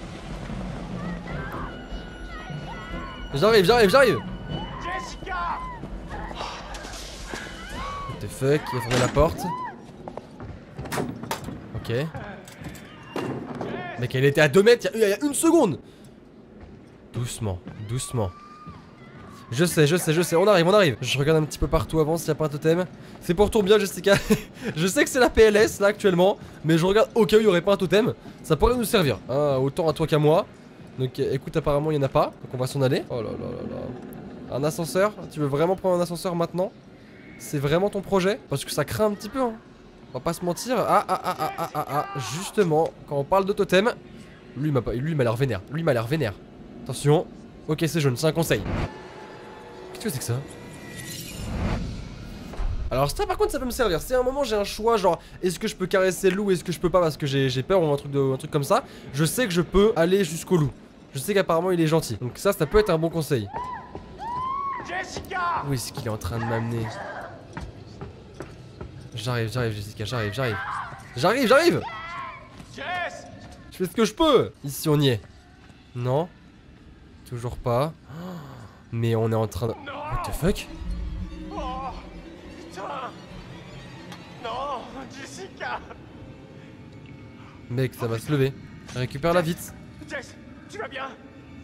J'arrive, j'arrive, j'arrive. What the fuck, il a fermé la porte. Ok. Mec, elle était à deux mètres il y, y a une seconde. Doucement, doucement. Je sais, je sais, je sais, on arrive, on arrive. Je regarde un petit peu partout avant s'il n'y a pas un totem. C'est pour ton bien, Jessica. Je sais que c'est la P L S là actuellement, mais je regarde au cas où il n'y aurait pas un totem. Ça pourrait nous servir, hein, autant à toi qu'à moi. Donc écoute, apparemment il n'y en a pas, donc on va s'en aller. Oh là là là là. Un ascenseur? Tu veux vraiment prendre un ascenseur maintenant? C'est vraiment ton projet? Parce que ça craint un petit peu, hein. On va pas se mentir. Ah ah ah ah ah ah ah. Justement, quand on parle de totem, lui m'a lui m'a l'air vénère. Lui m'a l'air vénère. Attention. Ok, c'est jaune, c'est un conseil. Qu'est-ce que c'est que ça? Alors ça par contre ça peut me servir. Si à un moment j'ai un choix, genre est-ce que je peux caresser le loup, est-ce que je peux pas parce que j'ai peur ou un truc, de, un truc comme ça, je sais que je peux aller jusqu'au loup. Je sais qu'apparemment il est gentil. Donc ça, ça peut être un bon conseil. Jessica! Où est-ce qu'il est en train de m'amener? J'arrive, j'arrive Jessica, j'arrive, j'arrive. J'arrive, j'arrive! Jess! Je fais ce que je peux! Ici on y est. Non? Toujours pas. Mais on est en train de... What the fuck? Oh, putain! Non, Jessica! Mec, ça va se lever. Récupère-la vite. Jess, tu vas bien?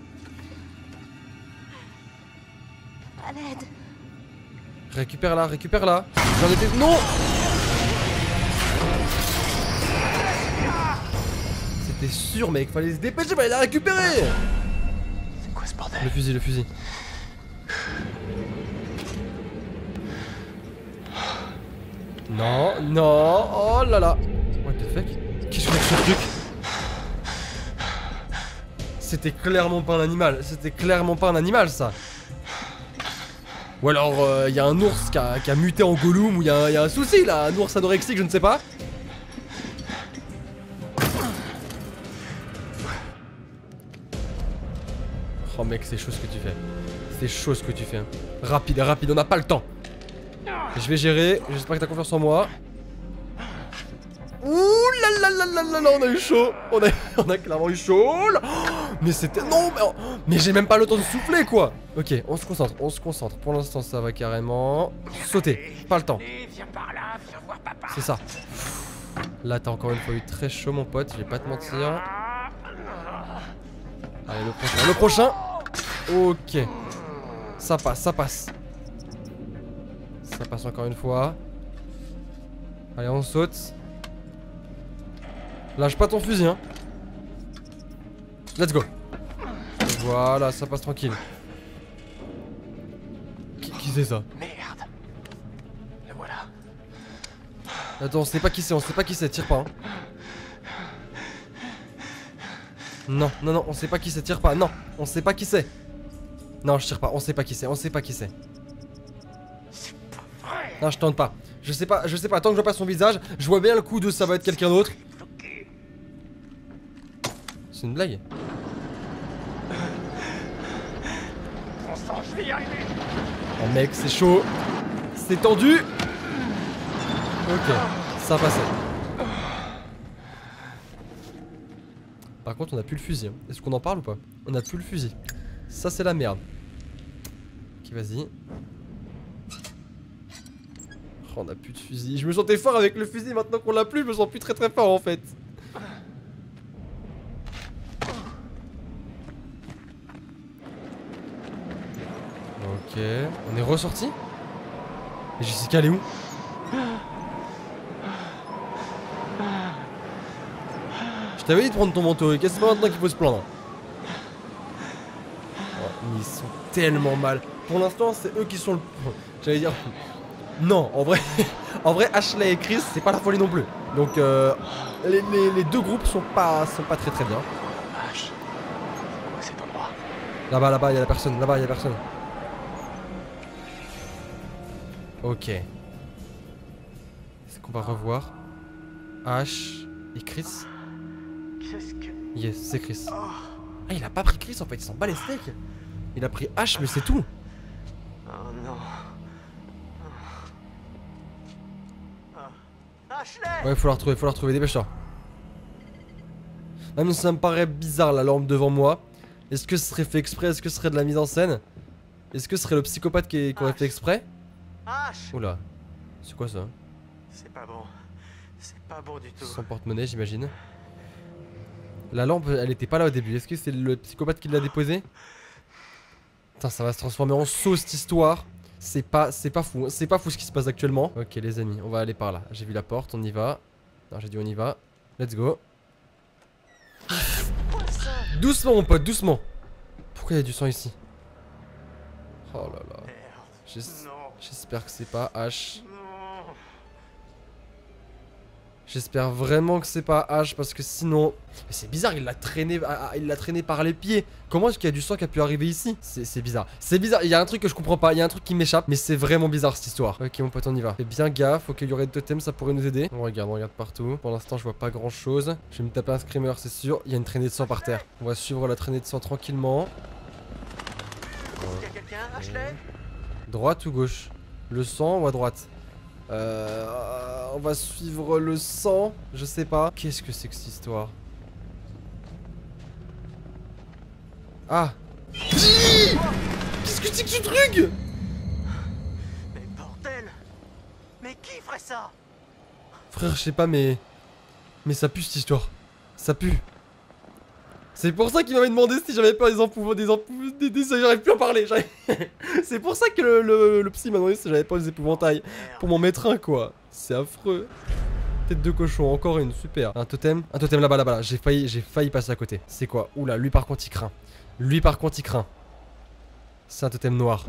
À l'aide. Récupère-la, récupère-la. J'en étais... Non! C'était sûr, mec. Fallait se dépêcher, fallait la récupérer! C'est quoi ce bordel? Le fusil, le fusil. Non, non, oh là là. What the fuck? Qu'est-ce que c'est que ce truc? C'était clairement pas un animal. C'était clairement pas un animal, ça. Ou alors, il euh, y a un ours qui a, qui a muté en Gollum, ou il y, y a un souci là, un ours anorexique, je ne sais pas. Oh mec, c'est chaud ce que tu fais. C'est chaud ce que tu fais. Hein. Rapide, rapide, on n'a pas le temps. Je vais gérer, j'espère que t'as confiance en moi. Ouh là là là là là là, on a eu chaud. On a, on a clairement eu chaud là. Mais c'était... Non, mais, mais j'ai même pas le temps de souffler quoi. Ok, on se concentre, on se concentre. Pour l'instant ça va carrément. Sauter, pas le temps. C'est ça. Là t'as encore une fois eu très chaud mon pote, je vais pas te mentir. Allez le prochain, le prochain. Ok. Ça passe, ça passe. Ça passe encore une fois. Allez on saute. Lâche pas ton fusil hein. Let's go. Voilà, ça passe tranquille. Qui, qui c'est ça? Merde. Le voilà. Attends, on sait pas qui c'est, on sait pas qui c'est, tire pas hein. Non, non, non, on sait pas qui c'est, tire pas, non, on sait pas qui c'est. Non, je tire pas, on sait pas qui c'est, on sait pas qui c'est. Non, je tente pas. Je sais pas, je sais pas, tant que je vois pas son visage, je vois bien le coup de ça va être quelqu'un d'autre. C'est une blague. Je vais y arriver. Oh mec, c'est chaud. C'est tendu. Ok, ça passait. Par contre, on a plus le fusil. Hein. Est-ce qu'on en parle ou pas? On a plus le fusil. Ça, c'est la merde. Ok, vas-y. Oh, on a plus de fusil. Je me sentais fort avec le fusil. Maintenant qu'on l'a plus, je me sens plus très très fort en fait. Ok, on est ressorti. Et Jessica, elle est où? Je t'avais dit de prendre ton manteau, et qu'est-ce que c'est pas maintenant qu'il faut se plaindre? Oh, ils sont tellement mal. Pour l'instant, c'est eux qui sont le... J'allais dire... Non, en vrai, en vrai, Ashley et Chris, c'est pas la folie non plus. Donc, euh, les, les, les deux groupes sont pas, sont pas très très bien. Vache. C'est quoi cet endroit? Là-bas, là-bas, il y a la personne. Là-bas, il y a personne. Ok. Est-ce qu'on va revoir Ash et Chris? Qu'est-ce que... Yes, c'est Chris. Ah, il a pas pris Chris en fait, il s'en bat les steaks. Il a pris Ash, mais c'est tout. Oh non. Ashley! Ouais, faut la retrouver, faut la retrouver, dépêche-toi. Même si ça me paraît bizarre la lampe devant moi. Est-ce que ce serait fait exprès? Est-ce que ce serait de la mise en scène? Est-ce que ce serait le psychopathe qui, qui aurait fait exprès? Ash! Oula, c'est quoi ça? C'est pas bon. C'est pas bon du tout. Son porte-monnaie, j'imagine. La lampe, elle était pas là au début. Est-ce que c'est le psychopathe qui l'a déposée? Putain, ça va se transformer en sauce cette histoire. C'est pas, c'est pas fou, c'est pas fou ce qui se passe actuellement. Ok les amis, on va aller par là. J'ai vu la porte, on y va. Non, j'ai dit on y va. Let's go. Doucement mon pote, doucement. Pourquoi il y a du sang ici? Oh là là. J'espère que c'est pas H. J'espère vraiment que c'est pas H parce que sinon... Mais c'est bizarre, il l'a traîné, il l'a traîné par les pieds. Comment est-ce qu'il y a du sang qui a pu arriver ici? C'est bizarre. C'est bizarre, il y a un truc que je comprends pas, il y a un truc qui m'échappe. Mais c'est vraiment bizarre cette histoire. Ok mon pote, on y va. Fais bien gaffe, ok il y aurait de totems, ça pourrait nous aider. On regarde, on regarde partout. Pour l'instant je vois pas grand chose. Je vais me taper un screamer c'est sûr. Il y a une traînée de sang par terre. On va suivre la traînée de sang tranquillement. Il y a quelqu'un, Ashley? Droite ou gauche? Le sang ou à droite? Euh, on va suivre le sang, je sais pas. Qu'est-ce que c'est que cette histoire? Ah. Qu'est-ce que c'est que ce truc? Mais bordel! Mais qui ferait ça? Frère, je sais pas, mais... Mais ça pue cette histoire. Ça pue. C'est pour ça qu'il m'avait demandé si j'avais pas des empouvoirs, des empouvoirs, des, des, j'arrive plus à parler. C'est pour ça que le, le, le psy m'a demandé si j'avais pas des épouvantails. Pour m'en mettre un quoi. C'est affreux. Tête de cochon, encore une, super. Un totem, un totem là-bas, là-bas. Là. J'ai failli, j'ai failli passer à côté. C'est quoi? Oula, lui par contre il craint. Lui par contre il craint. C'est un totem noir.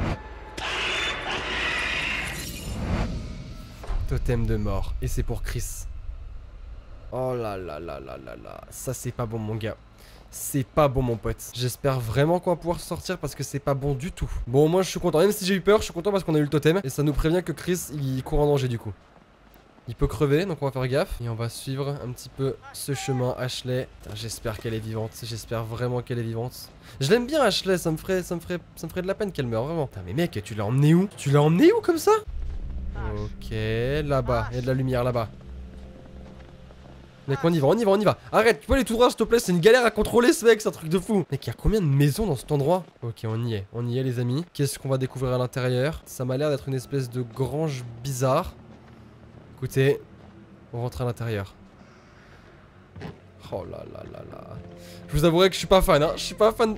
Totem de mort. Et c'est pour Chris. Oh là là là là là là. Ça c'est pas bon mon gars. C'est pas bon mon pote. J'espère vraiment qu'on va pouvoir sortir parce que c'est pas bon du tout. Bon moi je suis content. Même si j'ai eu peur, je suis content parce qu'on a eu le totem. Et ça nous prévient que Chris il court en danger du coup. Il peut crever donc on va faire gaffe. Et on va suivre un petit peu ce chemin Ashley. J'espère qu'elle est vivante. J'espère vraiment qu'elle est vivante. Je l'aime bien Ashley. Ça me ferait, ça me ferait, ça me ferait de la peine qu'elle meure vraiment. Putain mais mec tu l'as emmené où? Tu l'as emmené où comme ça? Ok là-bas. Il y a de la lumière là-bas. Mec, on y va, on y va, on y va. Arrête, tu peux aller tout droit, s'il te plaît, c'est une galère à contrôler ce mec, c'est un truc de fou. Mec, il y a combien de maisons dans cet endroit? Ok, on y est, on y est les amis. Qu'est-ce qu'on va découvrir à l'intérieur? Ça m'a l'air d'être une espèce de grange bizarre. Écoutez, on rentre à l'intérieur. Oh là là là là. Je vous avouerai que je suis pas fan, hein, je suis pas fan.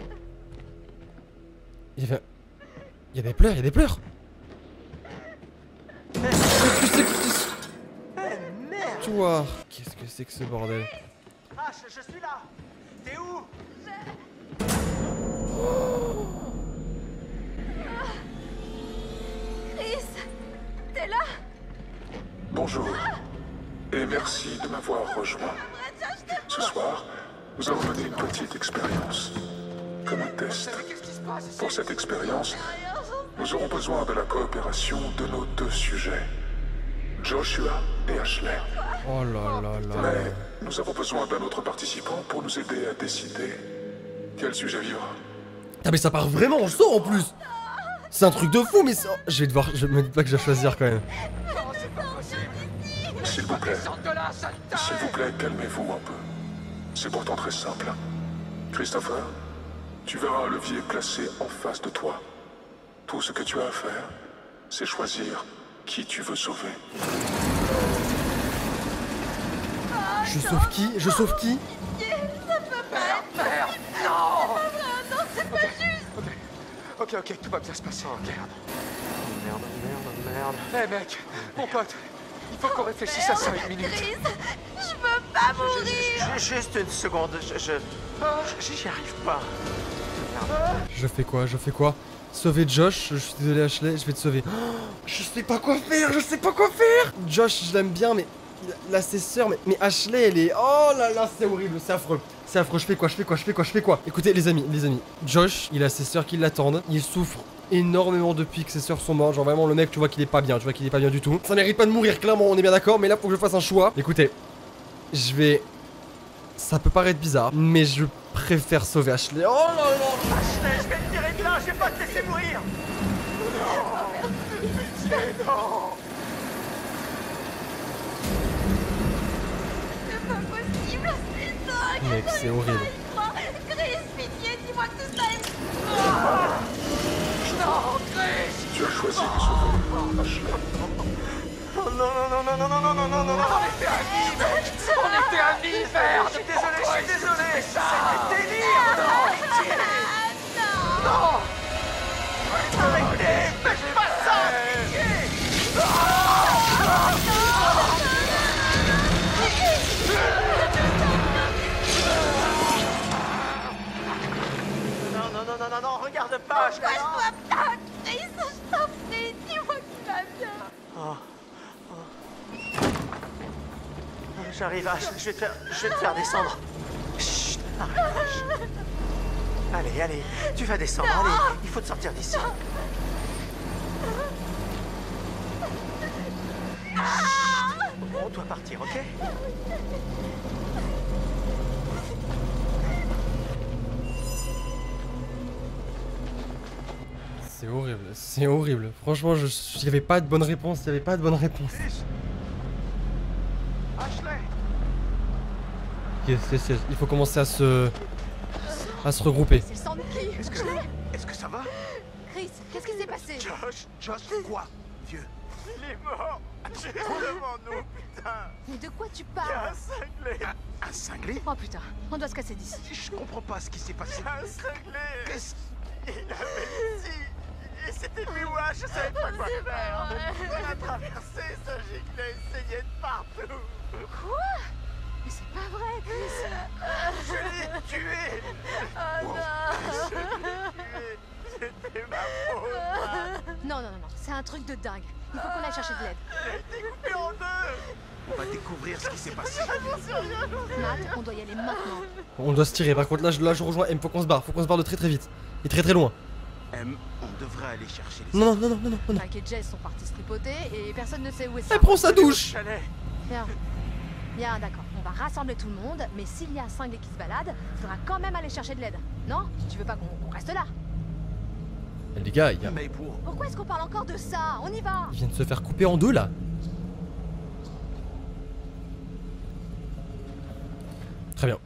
Il y avait... Il y a des pleurs, il y a des pleurs. Qu'est-ce que c'est que ce... Toi, qu'est-ce que c'est que ce bordel? Ah, je, je suis là. T'es où? Chris, t'es là? Bonjour, et merci de m'avoir rejoint. Ce soir, nous allons mener une petite expérience, comme un test. Pour cette expérience, nous aurons besoin de la coopération de nos deux sujets, Joshua et Ashley. Oh là là là. Mais nous avons besoin d'un autre participant pour nous aider à décider quel sujet il y aura. Ah mais ça part vraiment en saut en plus. C'est un truc de fou mais ça... Je vais devoir... Je me dis pas que je vais choisir quand même. S'il vous plaît, s'il vous plaît, calmez-vous un peu. C'est pourtant très simple. Christopher, tu verras un levier placé en face de toi. Tout ce que tu as à faire, c'est choisir qui tu veux sauver. Je sauve qui? Je sauve qui? Merde, non. Non, c'est pas juste. Ok, ok, tout va bien se passer. Oh merde. Merde, merde, merde. Hé hey, mec, mon pote, il faut qu'on réfléchisse à ça une minute. Chris, je veux pas mourir. Juste une seconde, je... je... J'y arrive pas. Je fais quoi? Je fais quoi? Sauver Josh, je suis désolé Ashley, je vais te sauver. Oh, je sais pas quoi faire, je sais pas quoi faire. Josh, je l'aime bien, mais là c'est sœur, mais, mais Ashley, elle est... Oh là là, c'est horrible, c'est affreux. C'est affreux, je fais quoi, je fais quoi, je fais quoi, je fais quoi? Écoutez les amis, les amis, Josh, il a ses sœurs qui l'attendent, il souffre énormément depuis que ses sœurs sont mortes. Genre vraiment le mec, tu vois qu'il est pas bien, tu vois qu'il est pas bien du tout. Ça mérite pas de mourir, clairement, on est bien d'accord, mais là faut que je fasse un choix. Écoutez, je vais... Ça peut paraître bizarre, mais je préfère sauver Ashley. Oh là là. Ashley, je vais te tirer de là, je vais pas te laisser mourir. Non. Pitié, non. C'est pas possible, c'est dingue. Mec, c'est horrible. Chris, pitié, dis-moi que tout ça est... Non, Chris. Tu as choisi de sauver Ashley. Oh non, non, non, non, non, non, non, non, non, non. On était amis, mec. On était amis, merde. Je suis désolé, je suis désolé. C'était délire. Non, pitié. Non. Arrêtez, faites pas ça, pitié. Non, non, non, non, non, non, regarde pas. Je Lâche-toi pas, Chris, je t'en prie, dis-moi qu'il va bien. Oh. J'arrive, à... je vais te faire, je vais te faire descendre. Chut, arrête. Allez, allez, tu vas descendre, non. Allez, il faut te sortir d'ici. On doit partir, ok? C'est horrible, c'est horrible. Franchement, je... il n'y avait pas de bonne réponse, il n'y avait pas de bonne réponse. Ashley. Yes, yes, yes. Il faut commencer à se... à se regrouper. C'est le sang de qui? Est-ce que... Est-ce que ça va? Chris, qu'est-ce qui s'est passé? Josh, Josh, quoi, vieux? Il est mort. Juste devant nous, putain. Mais de quoi tu Il y a parles? un cinglé. Un, un cinglé? Oh putain, on doit se casser d'ici. Je comprends pas ce qui s'est passé. Un cinglé. Qu'est-ce... Il avait ici. Et c'était Miwa, je savais pas quoi faire. On a traversé ce gilet, essayé de partout. Quoi? Mais c'est pas vrai, Chris. Je l'ai tué. Oh non. Je l'ai tué. C'était ma faute. Non, non, non, non, c'est un truc de dingue. Il faut qu'on aille chercher de l'aide. J'ai été coupé en deux. On va découvrir ce qui s'est passé. Matt, on doit y aller maintenant. On doit se tirer, par contre là je, là, je rejoins M, faut qu'on se barre, faut qu'on se barre de très très vite. Et très très loin. M, on devrait aller chercher les... Non, non, non, non, non, non. Mike et Jess sont partis se tripoter et personne ne sait où est ça. Elle prend sa douche. Chalet. Bien. Bien, d'accord. On va rassembler tout le monde, mais s'il y a un cinglé qui se balade, il faudra quand même aller chercher de l'aide. Non? Tu veux pas qu'on qu'on reste là? Eh, les gars, il y a... Mais pour... Pourquoi est-ce qu'on parle encore de ça? On y va! il vient de se faire couper en deux là.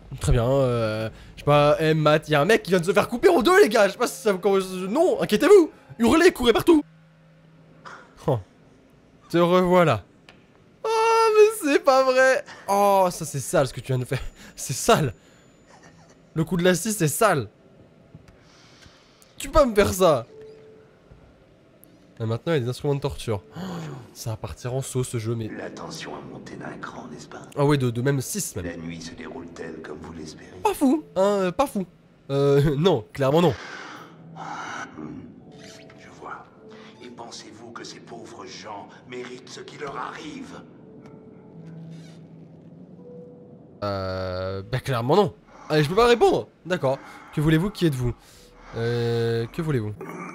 Très bien, euh, je sais pas, eh, Matt, il y a un mec qui vient de se faire couper en deux, les gars. Je sais pas si ça vous... Non, inquiétez-vous. Hurlez, courez partout. Oh. Te revoilà. Oh, mais c'est pas vrai. Oh, ça c'est sale ce que tu viens de faire. C'est sale. Le coup de la scie, c'est sale. Tu peux pas me faire ça. Et maintenant, il y a des instruments de torture. Oh, ça va partir en saut ce jeu, mais... La tension a monté d'un cran, n'est-ce pas? Ah ouais, de, de même six même. La nuit se déroule-t-elle comme vous l'espérez? Pas fou, hein, euh, pas fou. Euh, non, clairement non. Je vois. Et pensez-vous que ces pauvres gens méritent ce qui leur arrive? Euh... Bah clairement non. Allez, je peux pas répondre. D'accord. Que voulez-vous? Qui êtes-vous? Euh... Que voulez-vous?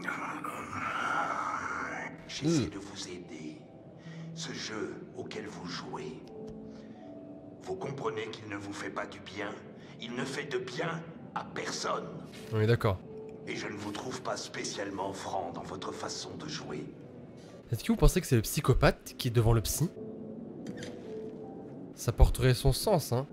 J'essaie de vous aider. Ce jeu auquel vous jouez, vous comprenez qu'il ne vous fait pas du bien. Il ne fait de bien à personne. Oui, d'accord. Et je ne vous trouve pas spécialement franc dans votre façon de jouer. Est-ce que vous pensez que c'est le psychopathe qui est devant le psy? Ça porterait son sens, hein.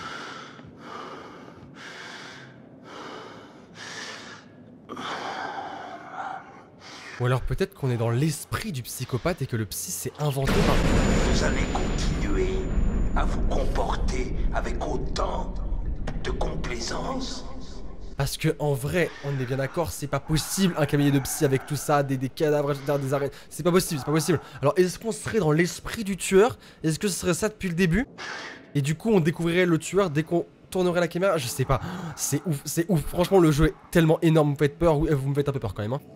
Ou alors peut-être qu'on est dans l'esprit du psychopathe et que le psy s'est inventé par... Vous allez continuer à vous comporter avec autant de complaisance? Parce que en vrai, on est bien d'accord, c'est pas possible un cabinet de psy avec tout ça, des, des cadavres, des arrêts. C'est pas possible, c'est pas possible. Alors est-ce qu'on serait dans l'esprit du tueur? Est-ce que ce serait ça depuis le début? Et du coup on découvrirait le tueur dès qu'on tournerait la caméra? Je sais pas. C'est ouf, c'est ouf. Franchement le jeu est tellement énorme, vous me faites peur, vous me faites un peu peur quand même. Hein.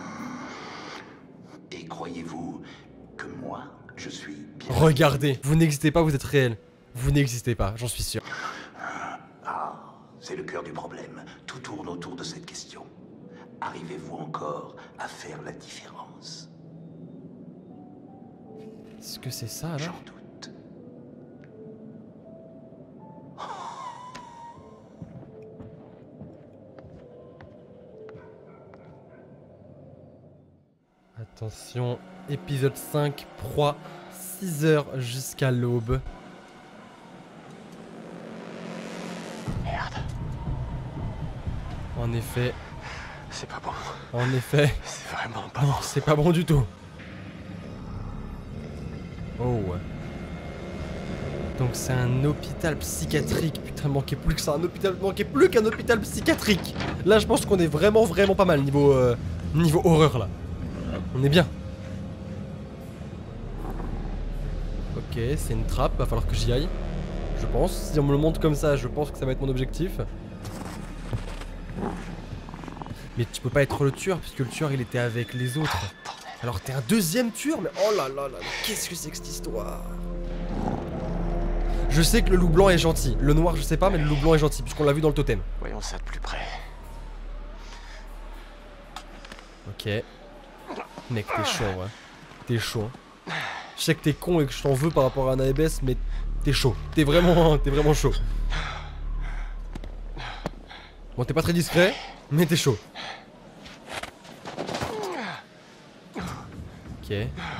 Et croyez-vous que moi, je suis bien... Regardez, vous n'existez pas, vous êtes réel. Vous n'existez pas, j'en suis sûr. Ah, c'est le cœur du problème. Tout tourne autour de cette question. Arrivez-vous encore à faire la différence? Est-ce que c'est ça alors? J'en doute. Attention, épisode cinq, proie, six heures jusqu'à l'aube. Merde. En effet. C'est pas bon. En effet. C'est vraiment pas Non, bon. c'est pas bon du tout. Oh. Donc c'est un hôpital psychiatrique. Putain, manquait plus que ça. Un hôpital, manquait plus qu'un hôpital psychiatrique. Là, je pense qu'on est vraiment, vraiment pas mal niveau, euh, niveau horreur là. On est bien. Ok, c'est une trappe, va falloir que j'y aille. Je pense, si on me le montre comme ça, je pense que ça va être mon objectif. Mais tu peux pas être le tueur, puisque le tueur il était avec les autres. Alors t'es un deuxième tueur, mais oh là là là, qu'est-ce que c'est que cette histoire? Je sais que le loup blanc est gentil, le noir je sais pas, mais le loup blanc est gentil, puisqu'on l'a vu dans le totem. Voyons ça de plus près. Ok. Mec, t'es chaud, ouais. T'es chaud. Je sais que t'es con et que je t'en veux par rapport à un A B S, mais t'es chaud. T'es vraiment, t'es vraiment chaud. Bon, t'es pas très discret, mais t'es chaud. Ok.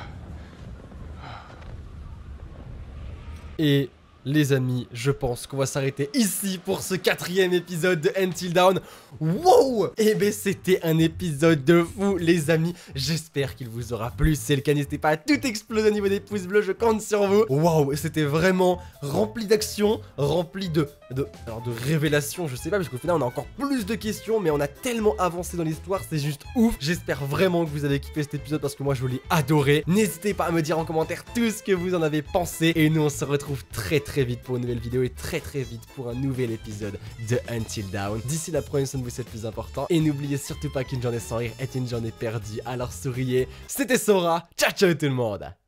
Et les amis, je pense qu'on va s'arrêter ici pour ce quatrième épisode de Until Dawn. Wow! Et ben c'était un épisode de fou les amis. J'espère qu'il vous aura plu. Si c'est le cas, n'hésitez pas à tout exploser au niveau des pouces bleus, je compte sur vous. Wow! C'était vraiment rempli d'action, rempli de, de, alors de révélations, je sais pas, parce qu'au final on a encore plus de questions, mais on a tellement avancé dans l'histoire, c'est juste ouf. J'espère vraiment que vous avez kiffé cet épisode parce que moi je l'ai adoré. N'hésitez pas à me dire en commentaire tout ce que vous en avez pensé. Et nous on se retrouve très très très vite pour une nouvelle vidéo et très très vite pour un nouvel épisode de Until Dawn. D'ici là, prenez soin de vous, c'est le plus important. Et n'oubliez surtout pas qu'une journée sans rire est une journée perdue. Alors souriez. C'était Sora. Ciao ciao tout le monde.